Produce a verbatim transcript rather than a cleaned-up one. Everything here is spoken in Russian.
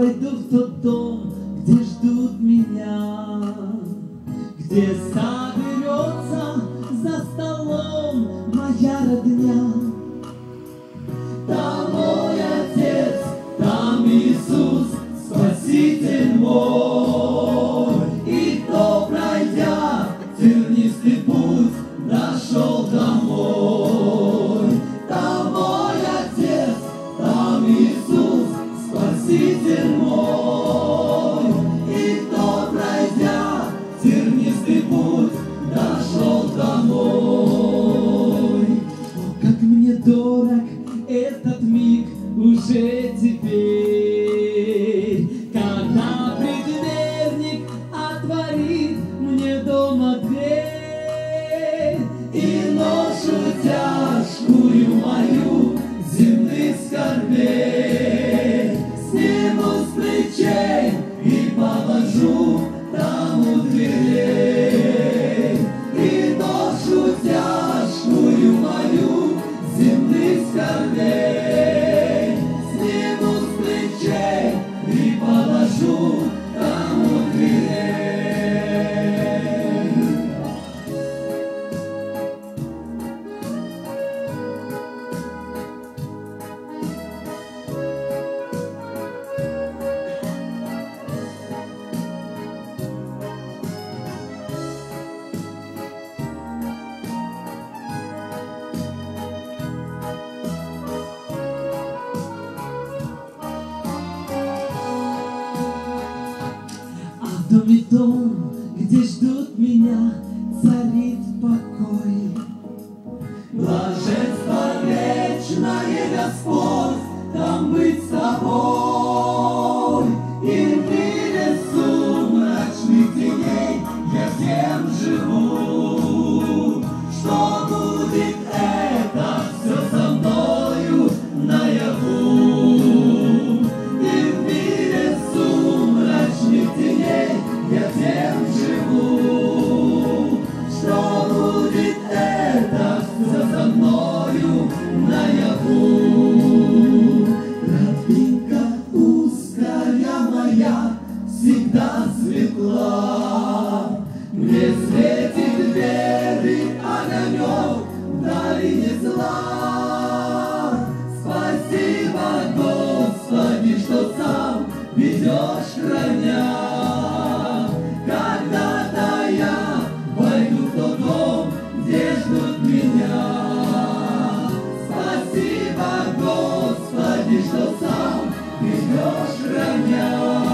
войду в тот дом, где ждут меня, где соберется за столом моя родня. Там мой Отец, там Иисус, Спаситель мой. И кто, пройдя тернистый путь, дошел домой. Там мой Отец, там Иисус, Спаситель мой. И кто, пройдя тернистый путь, дошел домой. О, как мне дорог этот миг уже теперь, когда предверник отворит мне дома дверь. И ношу тяжкую мою земных скорбей сниму с плечей и положу там у дверей. И ношу тяжкую мою земных скорбей сниму с плечей и положу там у дверей. В доме дом, где ждут меня, царит покой. Блаженство вечное, Господь, там быть с тобой. И в мире сумрачных теней я тем живу. Что будет это все со мною наяву? И в мире сумрачных теней я тем живу. Что будет это все со мною наяву? Тропинка узкая моя всегда светла, мне светит веры огонек в долине зла. Спасибо, Господи, что сам ведешь храня. Когда-то я войду в тот дом, где ждут меня. Спасибо, Господи, что сам ведешь храня.